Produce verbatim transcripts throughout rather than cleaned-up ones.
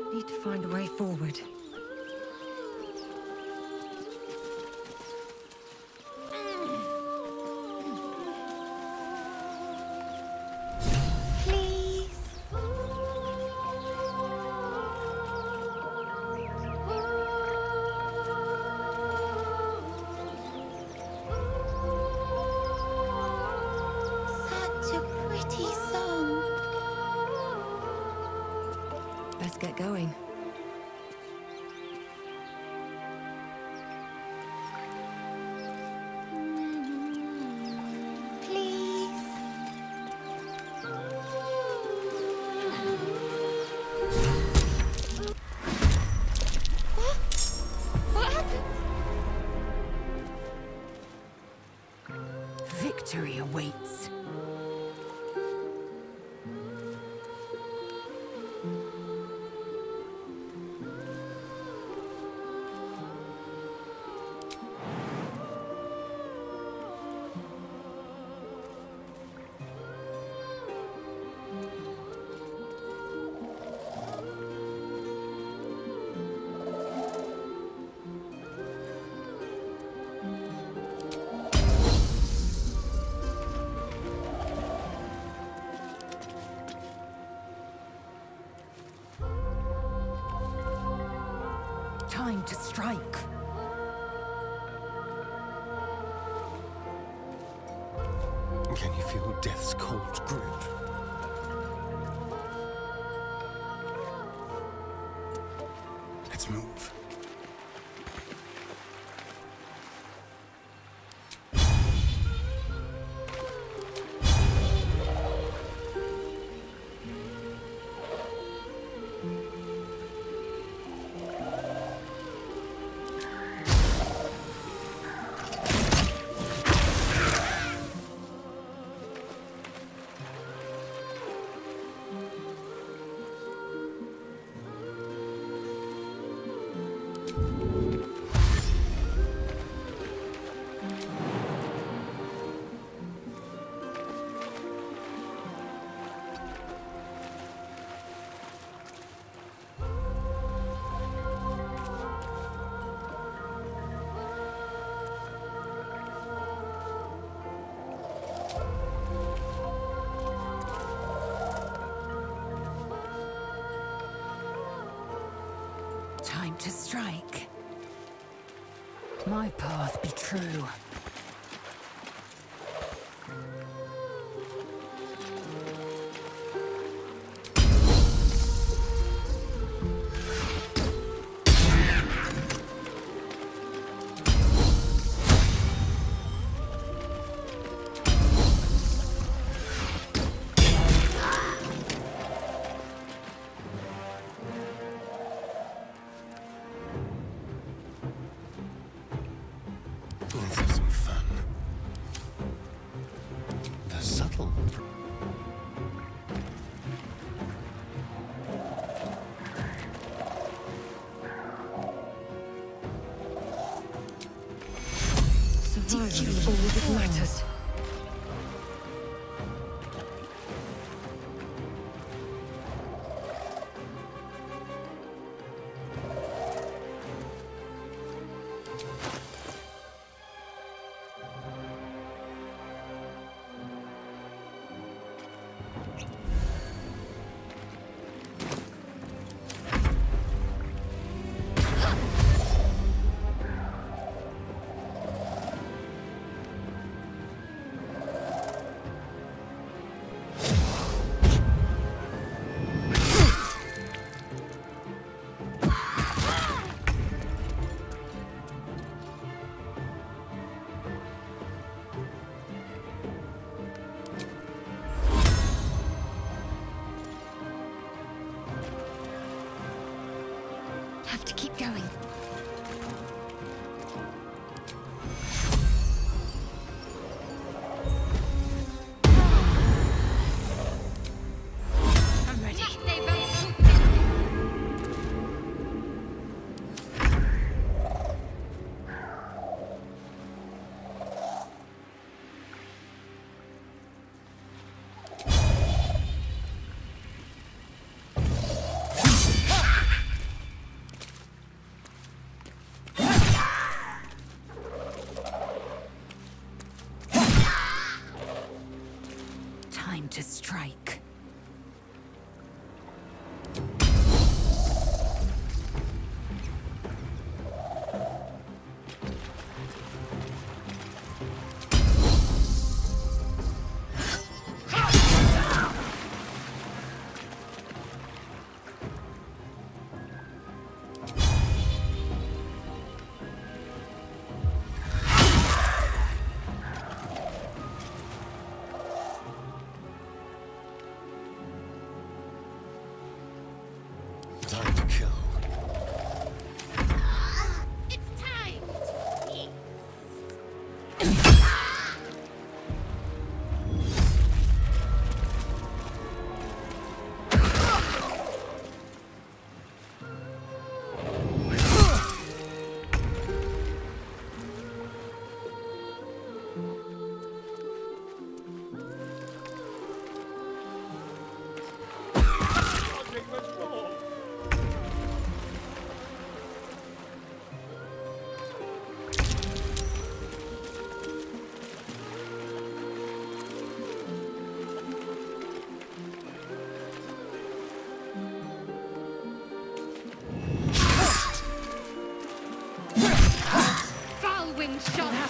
Need to find a way forward. Let's get going. Please. What? What happened? Victory awaits. Time to strike. Can you feel death's cold grip? Let's move. Time to strike. My path be true. Let's have some fun. The subtle. Survival is all that matters. Have to keep going. I'm ready.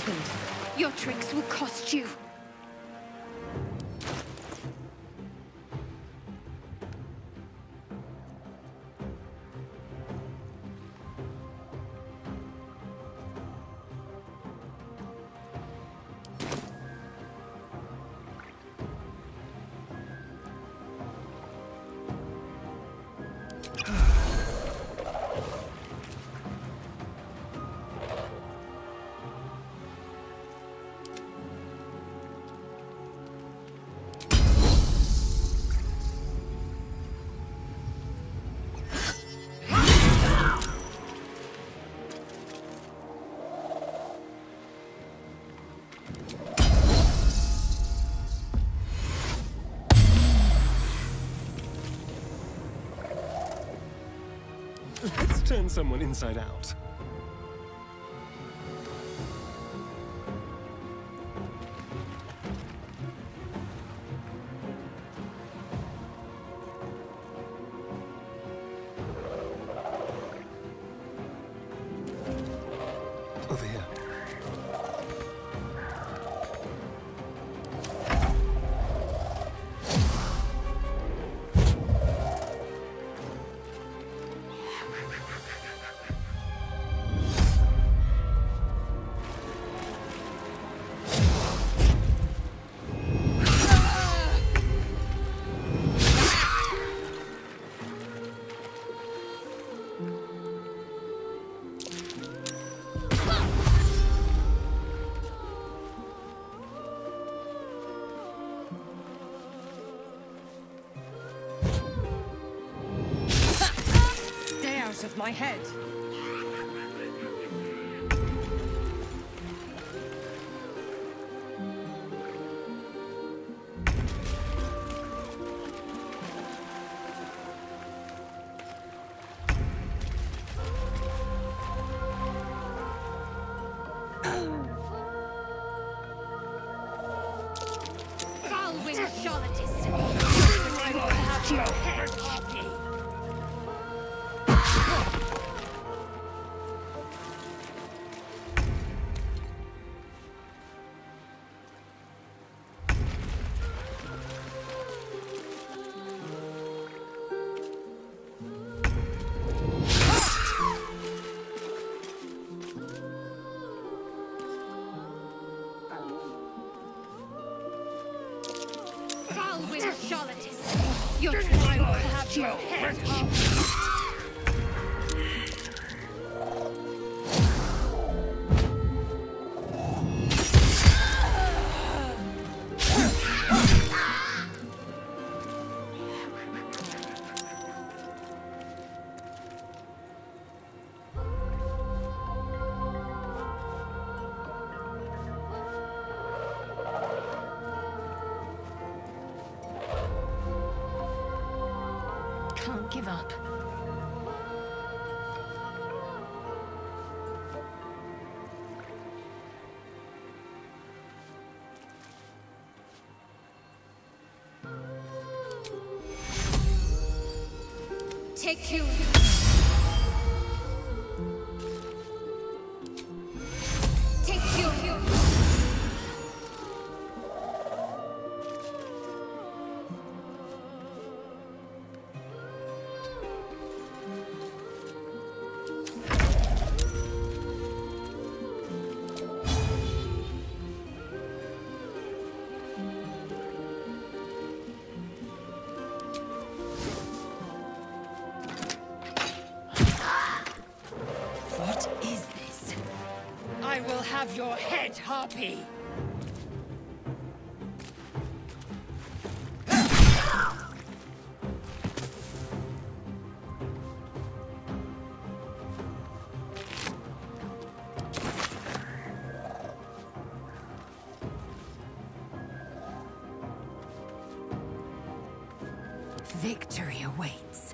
happened? Your tricks will cost you. Let's turn someone inside out. Over here. Of my head. Foul-winged charlatans. I will have your head, Harpy. Foul-winged charlatans. Your tribe will have your head, Harpy. Can't give up. Take you. Take you. I will have your head, Harpy! Victory awaits.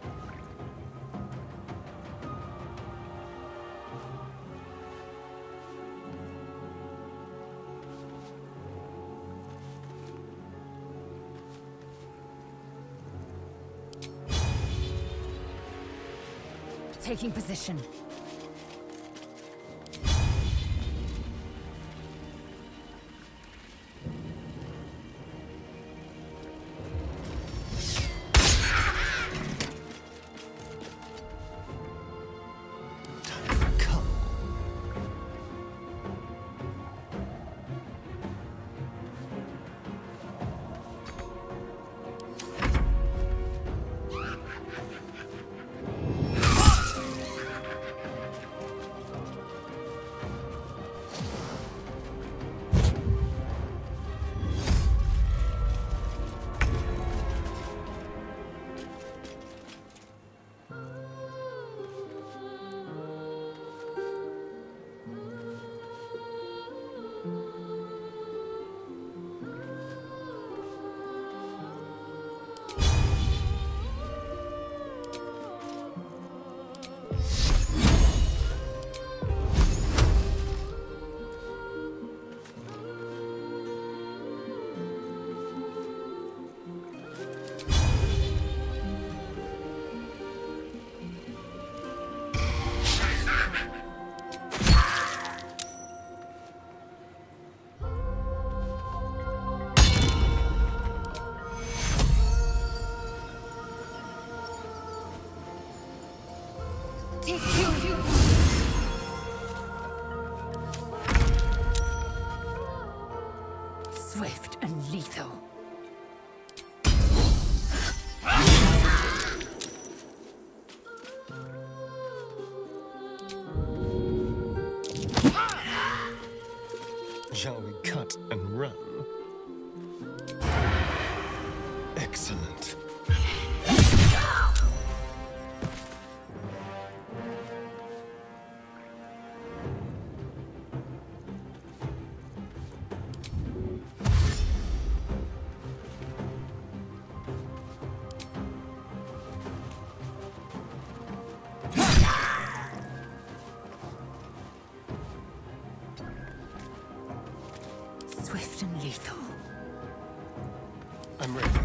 Taking position. Take you. Swift and lethal. Shall we cut and run? Excellent. Swift and lethal. I'm ready.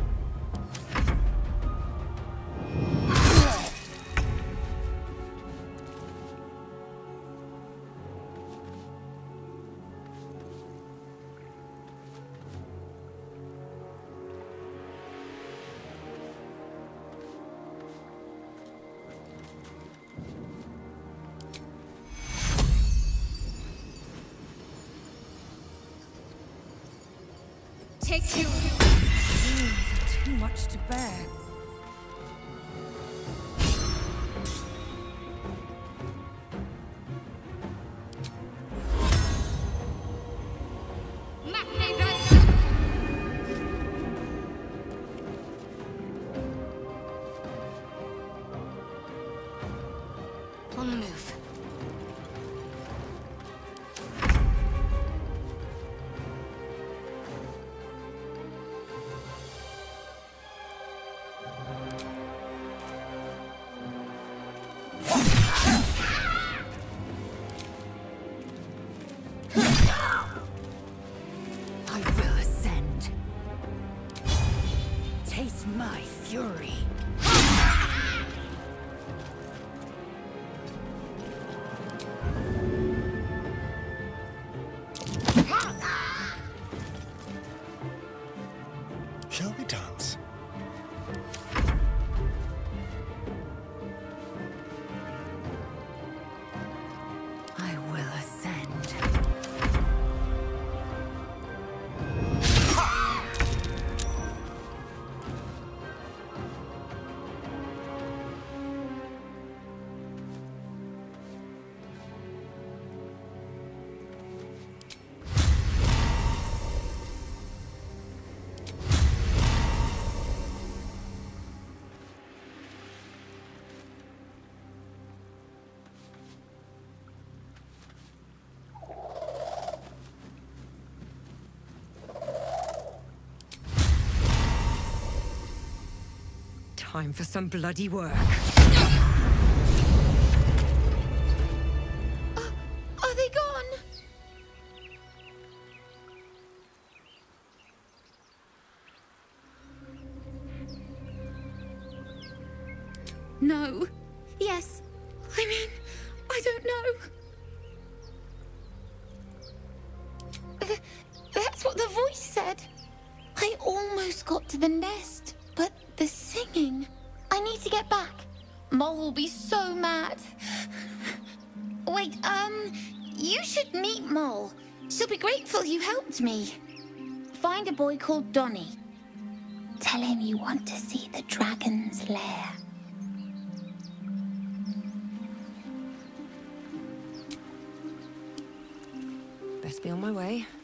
Take you. Too much to bear. On the move. I will ascend. Taste my fury. Shall we dance? I will ascend. Time for some bloody work. Are they gone? No. Yes. I mean, I don't know. Th that's what the voice said. I almost got to the nest, but the singing. I need to get back. Mole will be so mad. Wait, um, you should meet Mole. She'll be grateful you helped me. Find a boy called Donny. Tell him you want to see the dragon's lair. Best be on my way.